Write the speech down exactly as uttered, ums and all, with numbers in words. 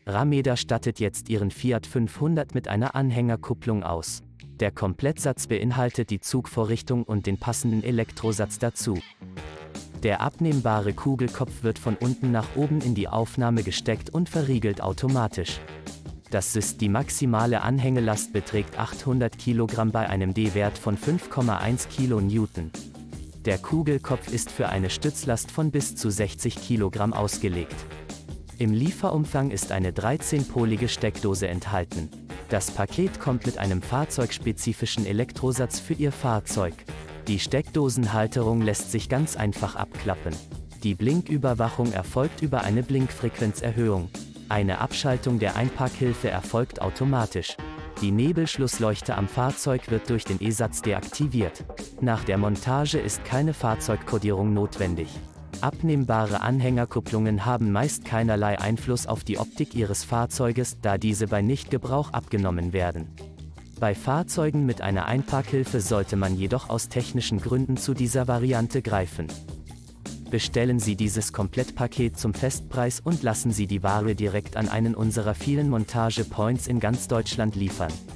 Rameda stattet jetzt ihren Fiat fünfhundert mit einer Anhängerkupplung aus. Der Komplettsatz beinhaltet die Zugvorrichtung und den passenden Elektrosatz dazu. Der abnehmbare Kugelkopf wird von unten nach oben in die Aufnahme gesteckt und verriegelt automatisch. Das System, die maximale Anhängelast beträgt achthundert Kilogramm bei einem D-Wert von fünf Komma eins Kilonewton. Der Kugelkopf ist für eine Stützlast von bis zu sechzig Kilogramm ausgelegt. Im Lieferumfang ist eine dreizehnpolige Steckdose enthalten. Das Paket kommt mit einem fahrzeugspezifischen Elektrosatz für Ihr Fahrzeug. Die Steckdosenhalterung lässt sich ganz einfach abklappen. Die Blinküberwachung erfolgt über eine Blinkfrequenzerhöhung. Eine Abschaltung der Einparkhilfe erfolgt automatisch. Die Nebelschlussleuchte am Fahrzeug wird durch den E-Satz deaktiviert. Nach der Montage ist keine Fahrzeugkodierung notwendig. Abnehmbare Anhängerkupplungen haben meist keinerlei Einfluss auf die Optik Ihres Fahrzeuges, da diese bei Nichtgebrauch abgenommen werden. Bei Fahrzeugen mit einer Einparkhilfe sollte man jedoch aus technischen Gründen zu dieser Variante greifen. Bestellen Sie dieses Komplettpaket zum Festpreis und lassen Sie die Ware direkt an einen unserer vielen Montage-Points in ganz Deutschland liefern.